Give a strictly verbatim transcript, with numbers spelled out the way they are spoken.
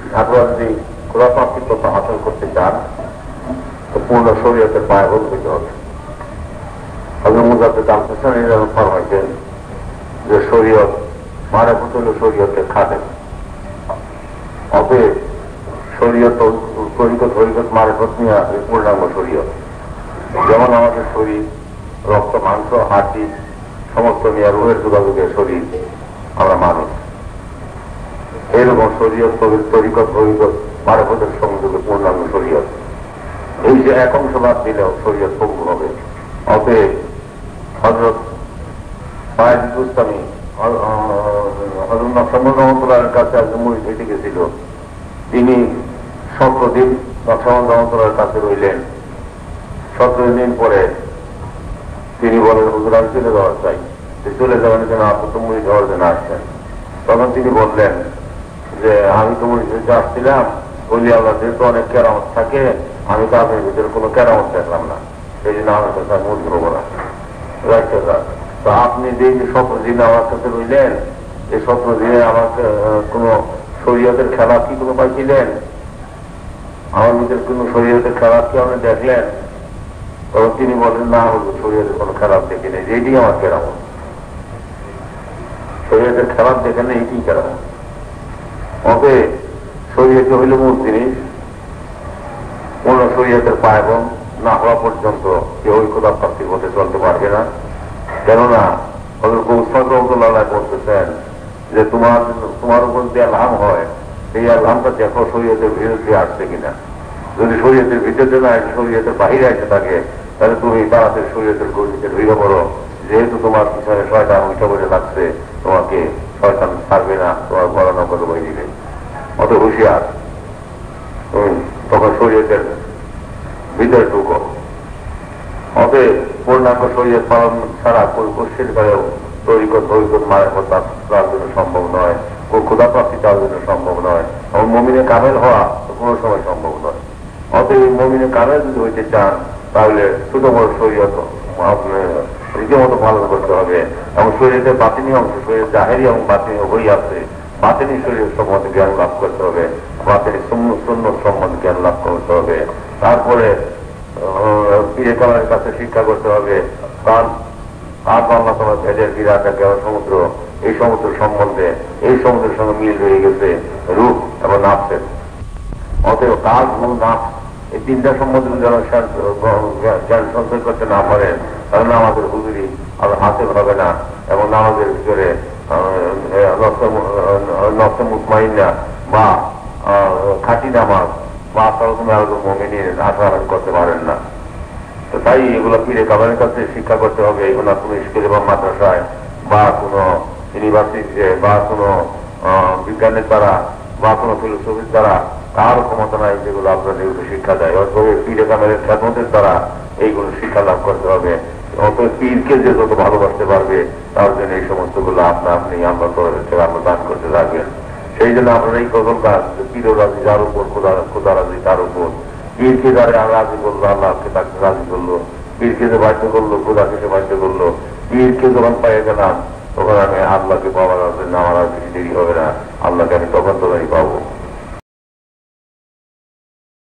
আপনারা যদি খোলাপাত্রিত্ব হাসিল করতে চান তো পূর্ণ শরীয়তের পায়বল হইতে হবে। হযরত মুজাদ্দিদ আল হুসাইনী ফরমাইছেন যে শরীয়ত মারফত হল শরীয়তের খাদেম। অতএব শরীয়ত তরিকত তরিকত মারফত নিয়ে পূর্ণাঙ্গ শরীয়ত। যেমন আমাদের শরীর রক্ত মাংস হাড্ডি সমস্ত নিয়ে রুহের যোগাযোগের শরীর আমরা মানুষ, এইরকম শরীয়ত তরিকত তরিকত মারফতের সংযোগে পূর্ণাঙ্গ শরীয়ত। এই যে এক অংশ বাদ দিলেও শরীয়ত পঙ্গু হবে। অতএব হযরত সাইয়েদ বুস্তামি হযরত নকশবন্দ রহমতুল্লাহর কাছে একজন মুরিদ হইতে গেছিল। তিনি সতেরো দিন নকশবন্দ রহমতুল্লাহর কাছে রইলেন। সতেরো দিন পরে তিনি বলেন, হুজুর আমি চলে যাওয়ার চাই। চলে যাওয়ার জন্য আপনি তো মুরিদ হওয়ার জন্য আসছেন। তখন তিনি বললেন যে আমি তো মুরিদ হইতে আসছিলাম, বলি আল্লাহ যেহেতু অনেক কেরামত থাকে, আমি তো আপনার ভিতরে কোনো কেরামত দেখলাম না, সেই জন্য আমার কাছে আমি মুরিদ হবো না। তো আপনি যে সতেরো দিন আমার কাছে রইলেন, এই সতেরো দিনে আমাকে কোন শরীয়তের খেলা কি কোনো পাইছিলেন? আমার ভিতরে কোন শরীয়তের খেলা কি আপনি দেখলেন? তখন তিনি বলেন, না হুজুর শরীয়তের কোনো খেলাপ দেখি নেই, এইটি আমার কেরামত। শরীয়তের খেলাপ দেখে নেই, এইটি কেরামত। ওকে শরীয়তে হইল মূল জিনিস। কোন শরীয়তের পায়বন না হওয়া পর্যন্ত কেউ ঐক্যতা প্রাপ্তির পথে চলতে পারবে না। কেননা হযরত গৌস রহমাতুল্লাহ বলতেছেন যে তোমার তোমার উপর যে আলহাম হয়, সেই আলহামটা দেখো শরীয়তের বিরুদ্ধে আসছে কিনা। যদি শরীয়তের ভিতরে না আসে, শরীয়তের বাহিরে আসে থাকে, তাহলে তুমি তাড়াতাড়ি শরীয়তের গলিতে ঢুকে পড়ো। যেহেতু তোমার পিছনে শয়তান উঠে বলে লাগছে, তোমাকে শয়তান ছাড়বে না, তোমার গণনা করে বই দিবে। অত হুঁশিয়ার, তুমি তখন শরীয়তের ভিতরে ঢুকো। অতএব পূর্ণাঙ্গ শরীয়ত পালন ছাড়া কোশ্চিন করেও তরিকত তরিকত মারফত তার জন্য সম্ভব নয়, ক্ষুধা প্রাপ্তি তার জন্য সম্ভব নয়, এবং মুমিনে কামেল হওয়া কোনো সময় সম্ভব নয়। অতএব মুমিনে কামেল যদি হইতে চান, তাহলে ছোট বড় শরীয়ত রীতিমতো পালন করতে হবে। এবং শরীরের বাতিনি অংশ, শরীর জাহেরি এবং বাতিনি হই আছে, বাতিনি শরীর সম্বন্ধে জ্ঞান লাভ করতে হবে, বাতিনি সুন্নত সম্বন্ধে জ্ঞান লাভ করতে হবে। তারপরে পীরে কামেলের কাছে শিক্ষা করতে হবে তার আর আল্লাহ তাআলা ভেদের বিরাট একটা সমুদ্র, এই সমুদ্র সম্বন্ধে, এই সমুদ্রের সঙ্গে মিল রয়ে গেছে রূপ এবং নাফসের। অতএব কাজ এবং নাফস এই তিনটা সম্বন্ধে যেন জ্ঞান সঞ্চয় করতে না পারেন, তাহলে আমাদের হুজুরি আর হাসিল হবে না, এবং আমাদের ভিতরে নফস মুতমাইন্না বা খাঁটি নামাজ বা মুমিনের আশা করতে পারেন না। তো তাই এগুলো পীরে কামেলের কাছে শিক্ষা করতে হবে। এগুলো কোনো স্কুলে বা মাদ্রাসায় বা কোনো ইউনিভার্সিটিতে বা কোনো বিজ্ঞানের দ্বারা বা কোনো ফিলোসফির দ্বারা কার ক্ষমতা নাই যেগুলো আপনাদের এগুলো শিক্ষা দেয়। অথবা পীরে কামেলের খেদমতের দ্বারা এইগুলো শিক্ষা লাভ করতে হবে। অতএব পীরকে যে যত ভালোবাসতে পারবে, তার জন্য এই সমস্ত গুলো আপনা আপনি আমরা তরফের থেকে আমরা দান করতে থাকবেন। সেই জন্য আপনারা এই কদল কাজ পীর রাজি যার উপর, খোদা রাজি তার উপর। পীরকে যারা রাজি করলো, আল্লাহকে তাকে রাজি করলো। পীরকে যে বাধ্য করলো, খোদাকে সে বাধ্য করলো। পীরকে যখন পাইয়ে গেলাম, তখন আমি আল্লাহকে পাওয়ার জন্য আমার আর বেশি দেরি হবে না, আল্লাহকে আমি তখন তখনই পাবো।